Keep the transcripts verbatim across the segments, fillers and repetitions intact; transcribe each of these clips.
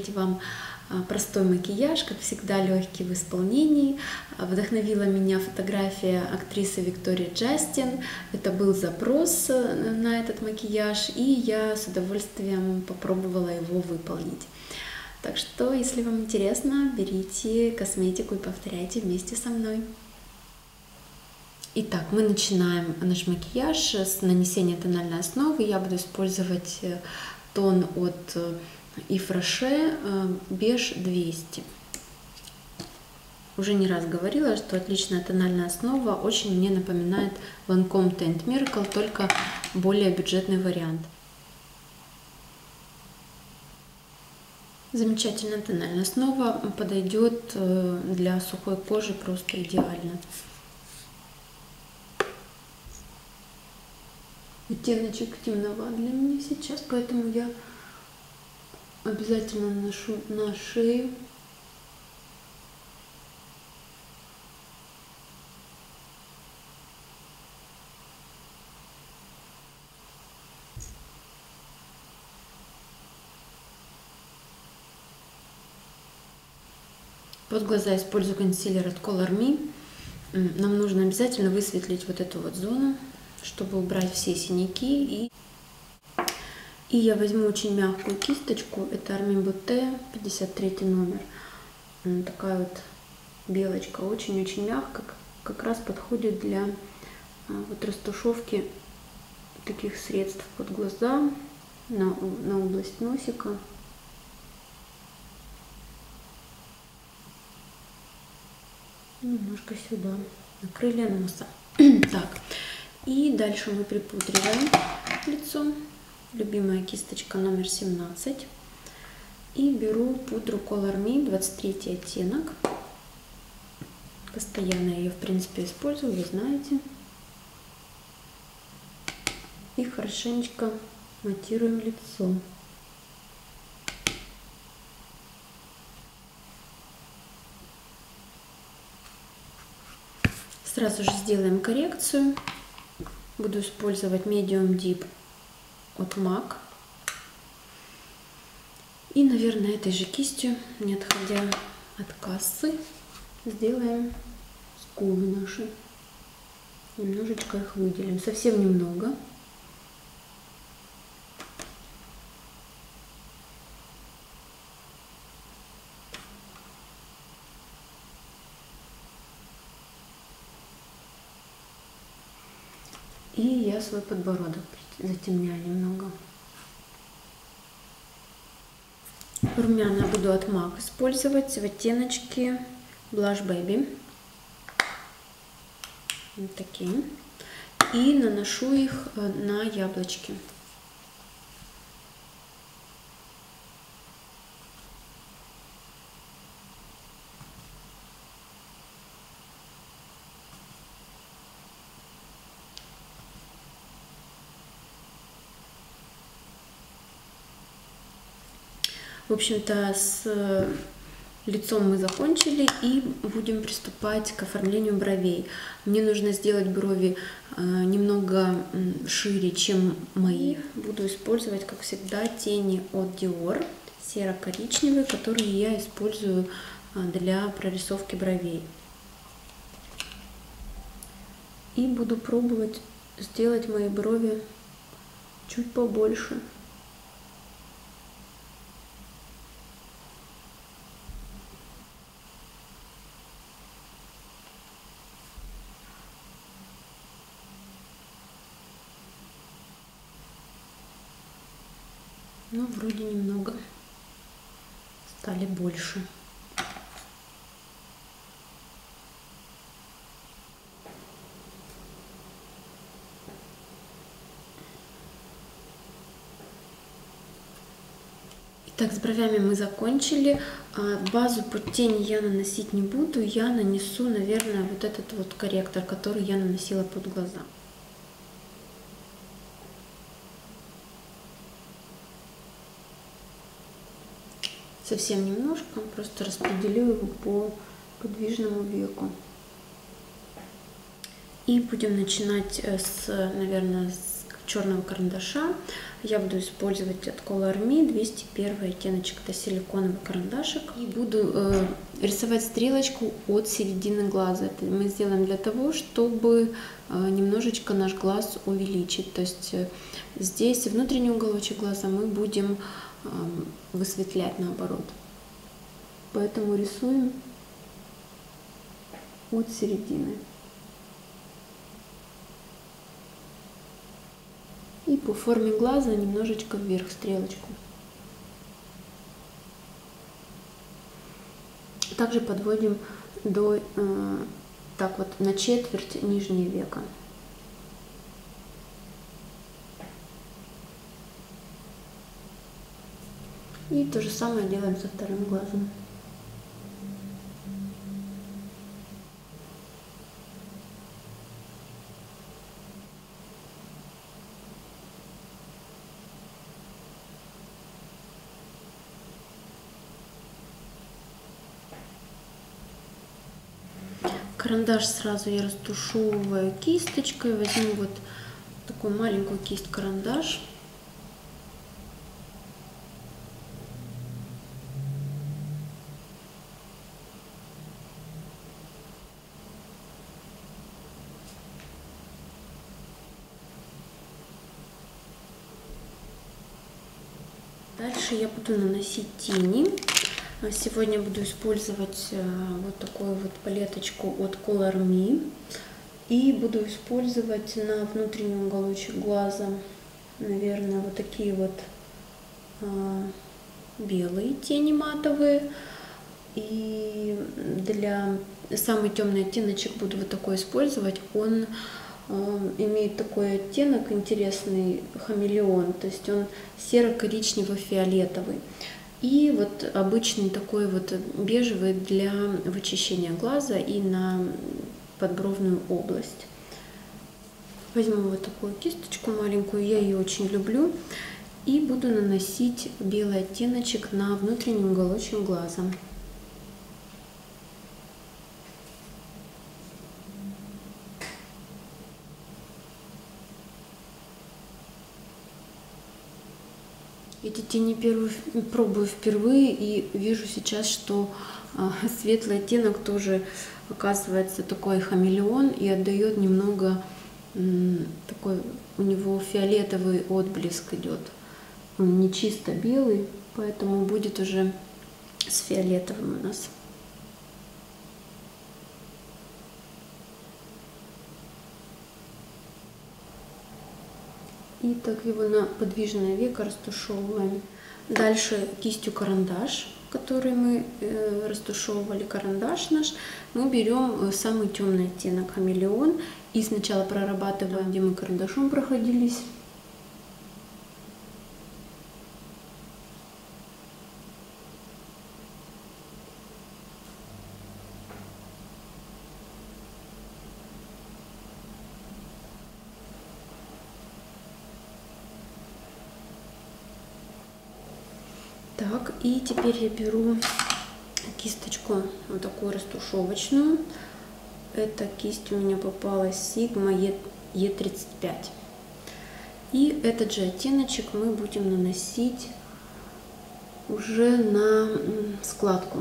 предложить вам простой макияж, как всегда легкий в исполнении. Вдохновила меня фотография актрисы Виктории Джастин. Это был запрос на этот макияж, и я с удовольствием попробовала его выполнить. Так что, если вам интересно, берите косметику и повторяйте вместе со мной. Итак, мы начинаем наш макияж с нанесения тональной основы. Я буду использовать тон от Ив Роше Беж двести. Уже не раз говорила, что отличная тональная основа очень мне напоминает Lancome Tint Miracle, только более бюджетный вариант. Замечательная тональная основа, подойдет для сухой кожи просто идеально. Оттеночек темноват для меня сейчас, поэтому я обязательно наношу на шею. Под глаза использую консилер от Color Me. Нам нужно обязательно высветлить вот эту вот зону, чтобы убрать все синяки. И, и я возьму очень мягкую кисточку. Это Armin Butte пятьдесят третий номер. Такая вот белочка, очень-очень мягкая. Как раз подходит для вот растушевки таких средств под глаза, на, на область носика. Немножко сюда, на крылья носа. Так, и дальше мы припудриваем лицо. Любимая кисточка номер семнадцать. И беру пудру Color Me, двадцать третий оттенок. Постоянно ее, в принципе, использую, вы знаете. И хорошенечко матируем лицо. Сразу же сделаем коррекцию. Буду использовать Medium Deep от мак. И, наверное, этой же кистью, не отходя от кассы, сделаем скулы наши. Немножечко их выделим, совсем немного. И я свой подбородок затемняю немного. Румяна буду от мак использовать в оттеночке Blush Baby. Вот такие. И наношу их на яблочки. В общем-то, с лицом мы закончили и будем приступать к оформлению бровей. Мне нужно сделать брови немного шире, чем мои. Буду использовать, как всегда, тени от Dior, серо-коричневые, которые я использую для прорисовки бровей. И буду пробовать сделать мои брови чуть побольше. Ну, вроде немного стали больше. Итак, с бровями мы закончили. Базу под тени я наносить не буду. Я нанесу, наверное, вот этот вот корректор, который я наносила под глаза. Совсем немножко, просто распределю его по подвижному веку. И будем начинать с, наверное, с черного карандаша. Я буду использовать от Color Me двести первый оттеночек, это силиконовый карандашик. И буду э, рисовать стрелочку от середины глаза. Это мы сделаем для того, чтобы э, немножечко наш глаз увеличить. То есть э, здесь внутренний уголочек глаза мы будем э, высветлять наоборот. Поэтому рисуем от середины. И по форме глаза немножечко вверх стрелочку. Также подводим до э, так вот на четверть нижнее веко. И то же самое делаем со вторым глазом. Карандаш сразу я растушевываю кисточкой. Возьму вот такую маленькую кисть-карандаш. Дальше я буду наносить тени. Сегодня буду использовать вот такую вот палеточку от Color Me. И буду использовать на внутренний уголочек глаза, наверное, вот такие вот а, белые тени матовые. И для самый темный оттеночек буду вот такой использовать. Он а, имеет такой оттенок интересный, хамелеон, то есть он серо-коричнево-фиолетовый. И вот обычный такой вот бежевый для вычищения глаза и на подбровную область. Возьму вот такую кисточку маленькую, я ее очень люблю. И буду наносить белый оттеночек на внутренний уголочек глаза. Эти тени первые, пробую впервые и вижу сейчас, что а, светлый оттенок тоже оказывается такой хамелеон и отдает немного м, такой, у него фиолетовый отблеск идет. Он не чисто белый, поэтому будет уже с фиолетовым у нас. И так его на подвижное веко растушевываем. Дальше кистью карандаш, который мы э, растушевывали, карандаш наш, мы берем самый темный оттенок хамелеон и сначала прорабатываем, где мы карандашом проходились. Так, и теперь я беру кисточку вот такую растушевочную. Эта кисть у меня попалась Sigma и тридцать пять. И этот же оттеночек мы будем наносить уже на складку.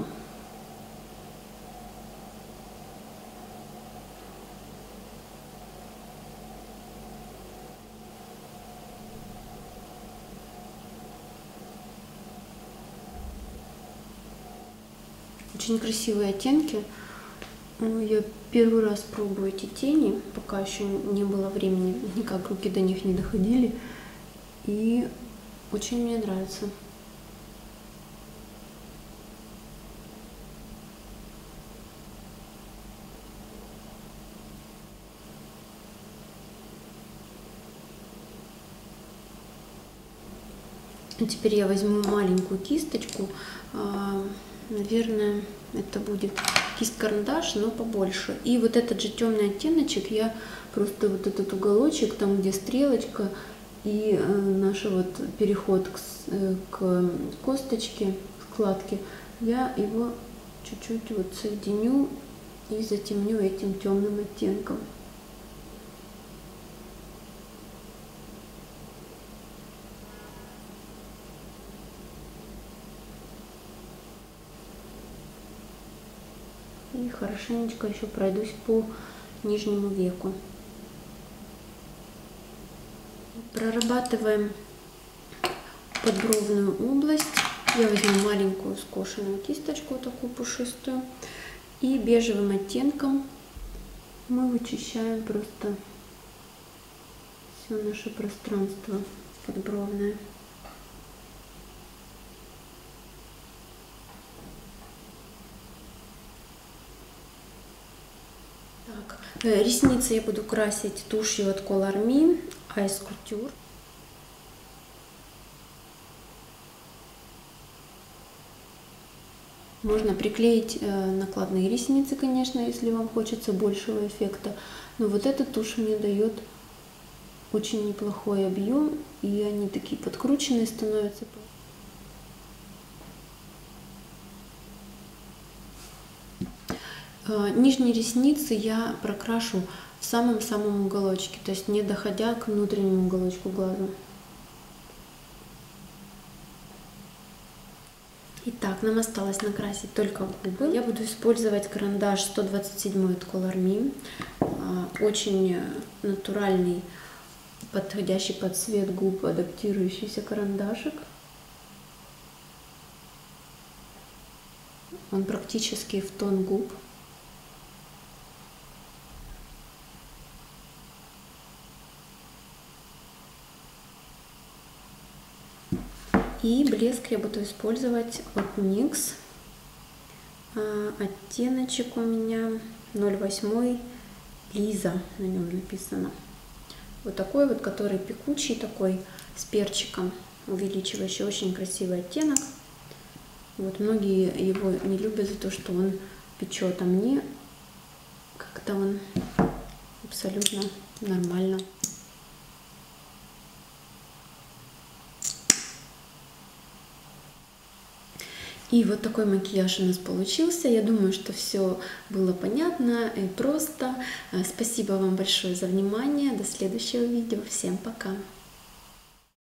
Очень красивые оттенки. Я первый раз пробую эти тени, пока еще не было времени, никак руки до них не доходили. И очень мне нравится. Теперь я возьму маленькую кисточку. Наверное, это будет кисть-карандаш, но побольше. И вот этот же темный оттеночек я просто вот этот уголочек, там где стрелочка и э, наш вот переход к, э, к косточке, складке, я его чуть-чуть вот соединю и затемню этим темным оттенком. И хорошенечко еще пройдусь по нижнему веку. Прорабатываем подбровную область. Я возьму маленькую скошенную кисточку, такую пушистую. И бежевым оттенком мы вычищаем просто все наше пространство подбровное. Так, ресницы я буду красить тушью от Color Me Ice Couture. Можно приклеить накладные ресницы, конечно, если вам хочется большего эффекта. Но вот эта тушь мне дает очень неплохой объем, и они такие подкрученные становятся. Нижние ресницы я прокрашу в самом-самом уголочке, то есть не доходя к внутреннему уголочку глаза. Итак, нам осталось накрасить только губы. Я буду использовать карандаш сто двадцать семь от Color Me. Очень натуральный, подходящий под цвет губ, адаптирующийся карандашик. Он практически в тон губ. И блеск я буду использовать от никс. Оттеночек у меня ноль восемь Лиза, на нем написано. Вот такой вот, который пекучий такой, с перчиком, увеличивающий, очень красивый оттенок. Вот многие его не любят за то, что он печет, а мне как-то он абсолютно нормально. И вот такой макияж у нас получился. Я думаю, что все было понятно и просто. Спасибо вам большое за внимание. До следующего видео. Всем пока!